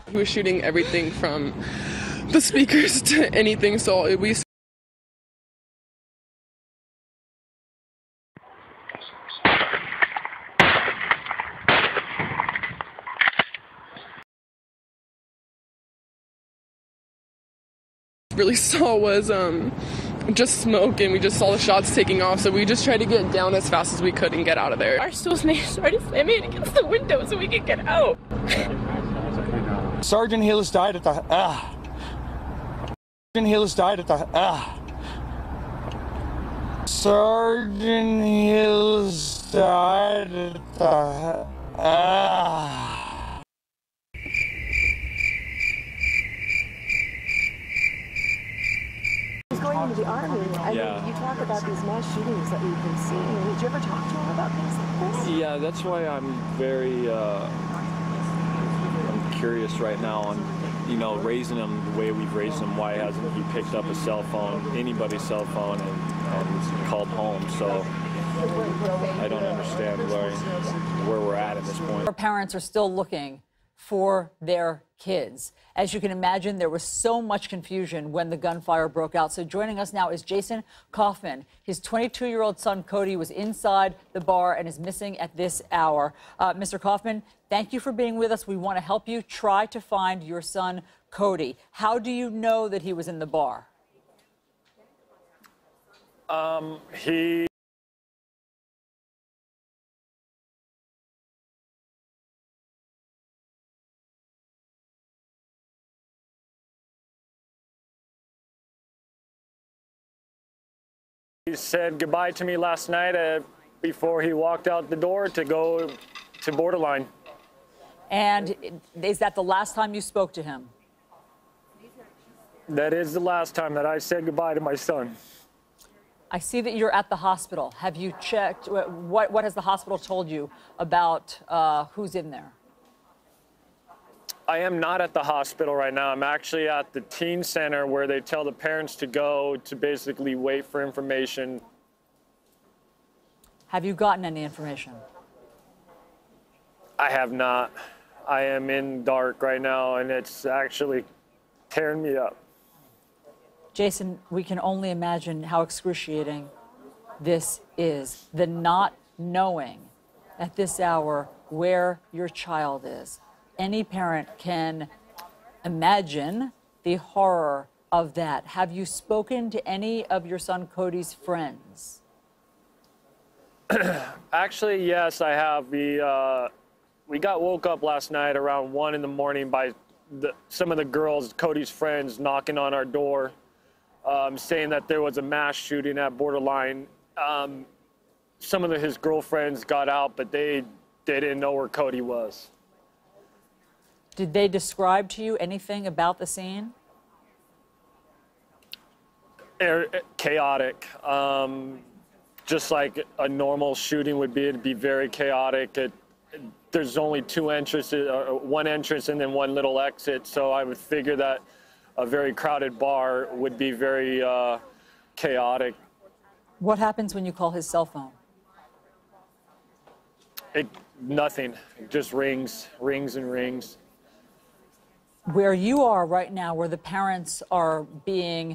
He was shooting everything from the speakers to anything, so we really saw was just smoke, and we just saw the shots taking off, so we just tried to get down as fast as we could and get out of there. Our stool's name started slamming against the window so we could get out. Sergeant Hills died at the Sergeant Hills died at the Sergeant Hills died at the He's going into the Army. I mean, you talk about these mass shootings that we've been seeing. Did you ever talk to him about things like this? Yeah, that's why I'm very I'm curious right now on, you know, raising him the way we've raised him. Why hasn't he picked up a cell phone, anybody's cell phone, and called home? So I don't understand where we're at this point. Our parents are still looking for their kids. As you can imagine, there was so much confusion when the gunfire broke out. So joining us now is Jason Kaufman. His 22-year-old son, Cody, was inside the bar and is missing at this hour. Mr. Kaufman, thank you for being with us. We want to help you try to find your son, Cody. How do you know that he was in the bar? He said goodbye to me last night before he walked out the door to go to Borderline. And is that the last time you spoke to him? That is the last time that I said goodbye to my son. I see that you're at the hospital. Have you checked? What has the hospital told you about who's in there? I am not at the hospital right now. I'm actually at the teen center where they tell the parents to go to basically wait for information. Have you gotten any information? I have not. I am in dark right now, and it's actually tearing me up. Jason, we can only imagine how excruciating this is. The not knowing at this hour where your child is. Any parent can imagine the horror of that. Have you spoken to any of your son Cody's friends? Actually, yes, I have. We got woke up last night around 1 in the morning by some of the girls, Cody's friends, knocking on our door, saying that there was a mass shooting at Borderline. Some of his girlfriends got out, but they didn't know where Cody was. Did they describe to you anything about the scene? Chaotic. Just like a normal shooting would be, it'd be very chaotic. There's only two entrances, one entrance and then one little exit, so I would figure that a very crowded bar would be very chaotic. What happens when you call his cell phone? Nothing. It just rings and rings. Where you are right now, where the parents are being,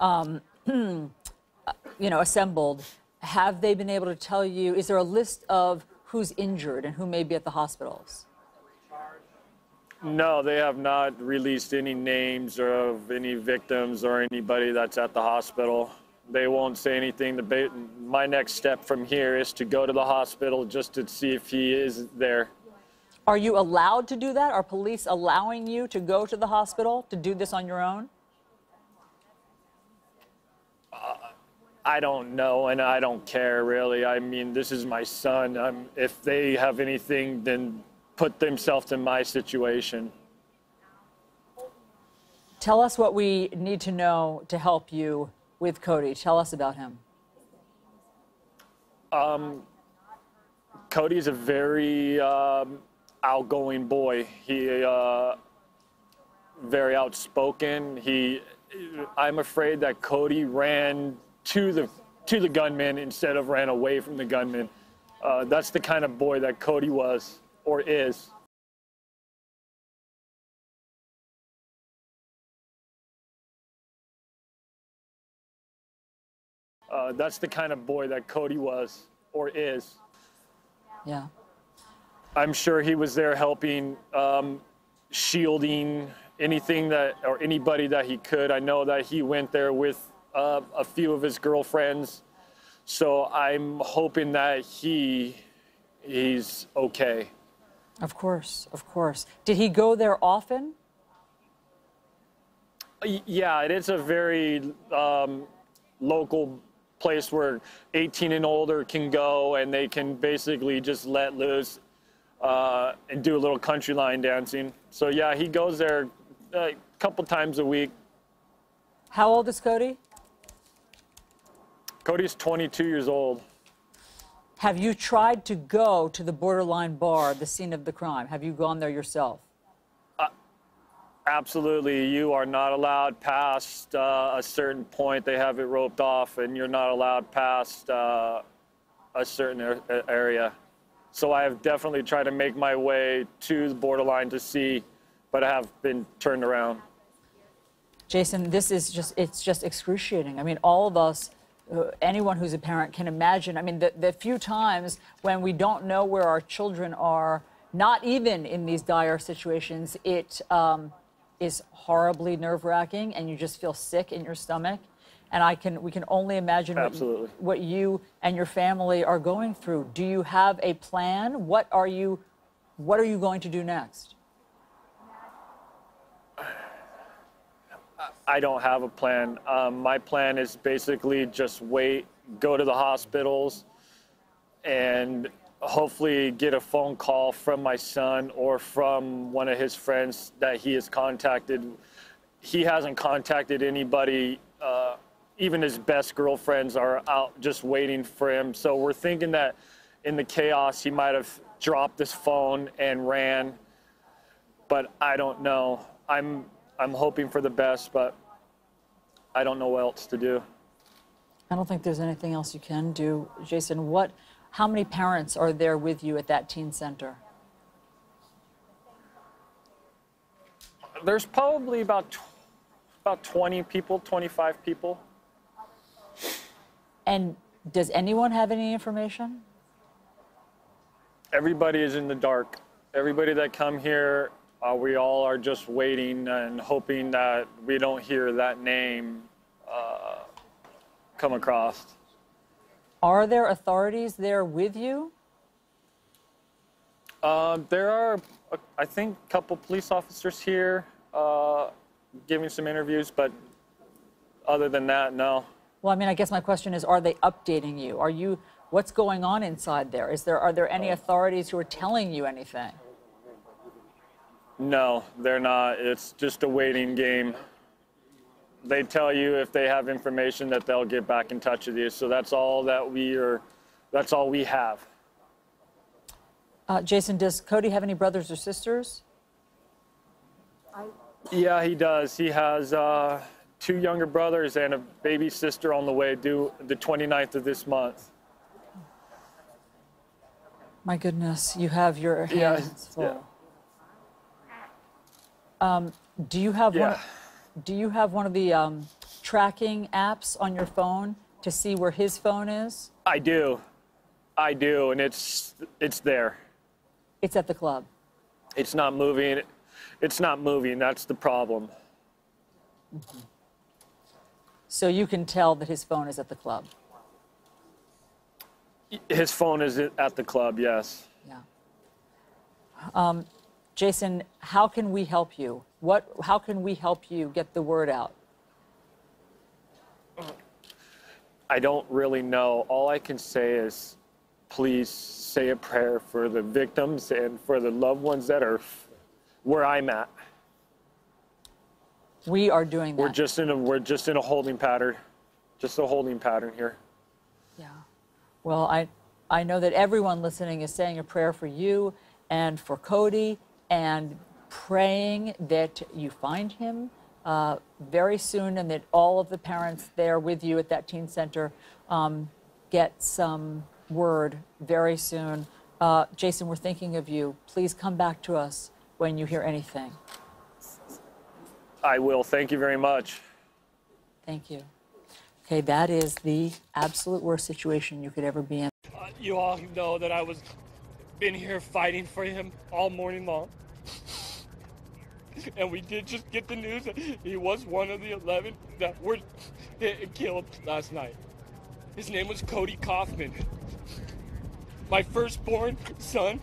assembled, have they been able to tell you, is there a list of who's injured and who may be at the hospitals? No, they have not released any names of any victims or anybody that's at the hospital. They won't say anything. My next step from here is to go to the hospital just to see if he is there. Are you allowed to do that? Are police allowing you to go to the hospital to do this on your own? I don't know, and I don't care, really. I mean, this is my son. If they have anything, then put themselves in my situation. Tell us what we need to know to help you with Cody. Tell us about him. Cody's a very outgoing boy. He very outspoken. I'm afraid that Cody ran to the gunman instead of ran away from the gunman. That's the kind of boy that Cody was or is. That's the kind of boy that Cody was or is. Yeah. I'm sure he was there helping, shielding anything that or anybody that he could. I know that he went there with a few of his girlfriends, so I'm hoping that he's okay. Of course, of course. Did he go there often? Yeah, it is a very local place where 18 and older can go, and they can basically just let loose and do a little country line dancing. So yeah, he goes there a couple times a week. How old is Cody? Cody's 22 years old. Have you tried to go to the Borderline bar, the scene of the crime? Have you gone there yourself? Absolutely. You are not allowed past a certain point. They have it roped off, and you're not allowed past a certain area. So I have definitely tried to make my way to the Borderline to see, but I have been turned around. Jason, this is it's just excruciating. I mean, all of us, anyone who's a parent can imagine. I mean, the few times when we don't know where our children are, not even in these dire situations, it is horribly nerve-wracking, and you just feel sick in your stomach. And we can only imagine what you and your family are going through. Do you have a plan? What are you going to do next? I don't have a plan. My plan is basically just wait, go to the hospitals, and hopefully get a phone call from my son or from one of his friends that he has contacted. He hasn't contacted anybody. Even his best girlfriends are out just waiting for him. So we're thinking that in the chaos, he might have dropped his phone and ran, but I don't know. I'm hoping for the best, but I don't know what else to do. I don't think there's anything else you can do. Jason, how many parents are there with you at that teen center? There's probably about 20 people, 25 people. And does anyone have any information? Everybody is in the dark. Everybody that come here, we all are just waiting and hoping that we don't hear that name come across. Are there authorities there with you? There are, I think, a couple police officers here giving some interviews, but other than that, no. Well, I mean, I guess my question is, are they updating you? What's going on inside there? Are there any authorities who are telling you anything? No, they're not. It's just a waiting game. They tell you if they have information that they'll get back in touch with you. So that's all that's all we have. Jason, does Cody have any brothers or sisters? Yeah, he does. He has 2 younger brothers and a baby sister on the way, due the 29th of this month. My goodness, you have your hands full. Yeah. Do you have one of the tracking apps on your phone to see where his phone is? I do, and it's there. It's at the club. It's not moving. It's not moving. That's the problem. Mm-hmm. So you can tell that his phone is at the club. His phone is at the club, yes. Yeah. Jason, how can we help you? How can we help you get the word out? I don't really know. All I can say is, please say a prayer for the victims and for the loved ones that are where I'm at. We are doing that. We're just in a holding pattern. Just a holding pattern here. Yeah. Well, I know that everyone listening is saying a prayer for you and for Cody, and praying that you find him very soon, and that all of the parents there with you at that teen center get some word very soon. Jason, we're thinking of you. Please come back to us when you hear anything. I will. Thank you very much. Thank you. Okay, that is the absolute worst situation you could ever be in. You all know that I was been here fighting for him all morning long. And we did just get the news that he was one of the 11 that were hit and killed last night. His name was Cody Kaufman. My firstborn son.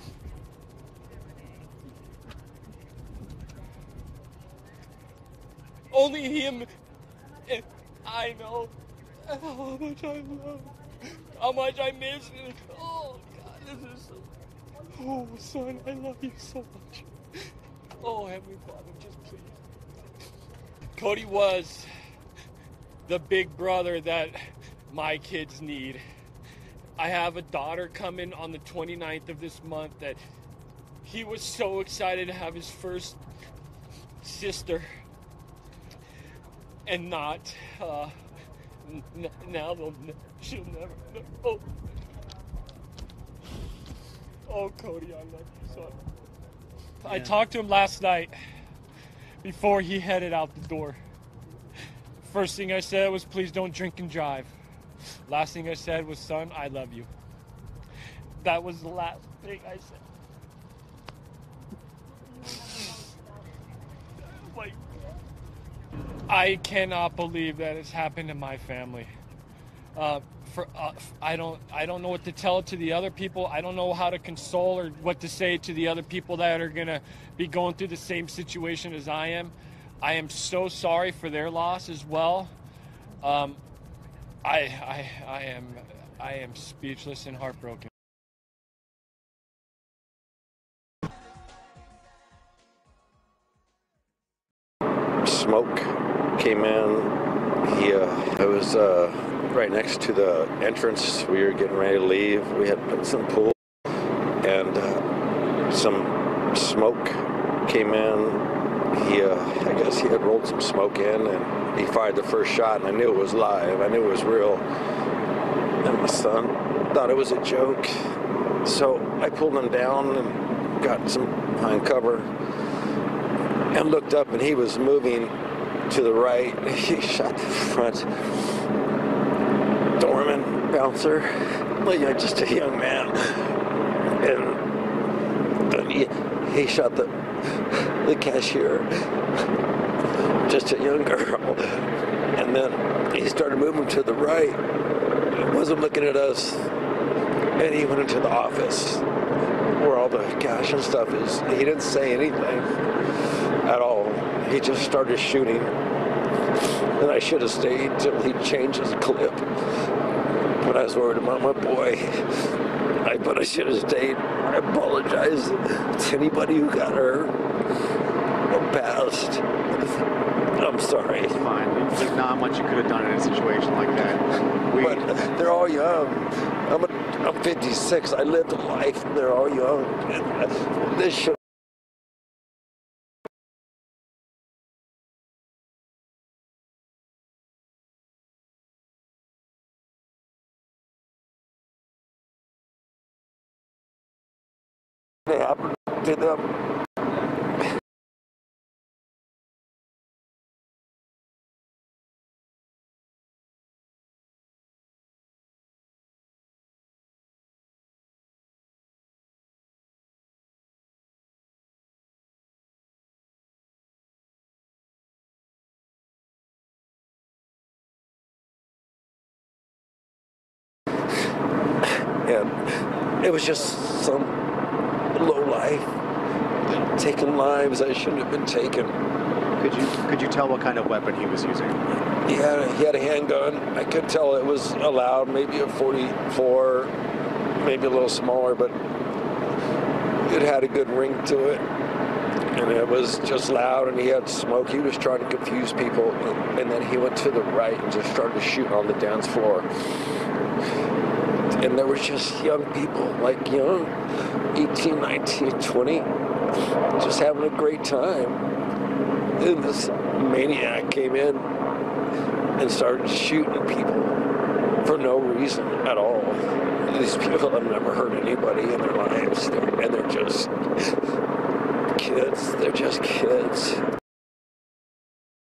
Only him and I know how much I love, how much I miss him. Oh, God, this is so... Oh, son, I love you so much. Oh, Heavenly Father, just please. Cody was the big brother that my kids need. I have a daughter coming on the 29th of this month that he was so excited to have his first sister. And not, now she'll never, oh. Oh, Cody, I love you, son. Yeah. I talked to him last night before he headed out the door. First thing I said was, please don't drink and drive. Last thing I said was, son, I love you. That was the last thing I said. Like, I cannot believe that it's happened to my family. I don't know what to tell to the other people. I don't know how to console or what to say to the other people that are gonna be going through the same situation as I am. I am so sorry for their loss as well. I am speechless and heartbroken. Smoke came in. It was right next to the entrance. We were getting ready to leave. We had put some pool, and some smoke came in. I guess he had rolled some smoke in, and he fired the first shot, and I knew it was live. I knew it was real. And my son thought it was a joke. So I pulled him down and got some behind cover and looked up, and he was moving to the right. He shot the front doorman, bouncer, just a young man. And he shot the cashier, just a young girl. And then he started moving to the right. He wasn't looking at us. And he went into the office where all the cash and stuff is. He didn't say anything at all. He just started shooting. And I should have stayed till he changed his clip. But I was worried about my boy. But I should have stayed. I apologize to anybody who got hurt or passed. I'm sorry. It's fine. There's not much you could have done in a situation like that. But they're all young. I'm 56. I lived a life. They're all young. This should. Happened to them. And it was just some low life taking lives I shouldn't have been taken. Could you tell what kind of weapon he was using? He had a handgun. I could tell it was allowed, maybe a 44, maybe a little smaller, but it had a good ring to it. And it was just loud, and he had smoke. He was trying to confuse people, and then he went to the right and just started shooting on the dance floor. And there was just young people, like young, 18, 19, 20, just having a great time. And this maniac came in and started shooting people for no reason at all. These people have never hurt anybody in their lives, and they're just kids. They're just kids.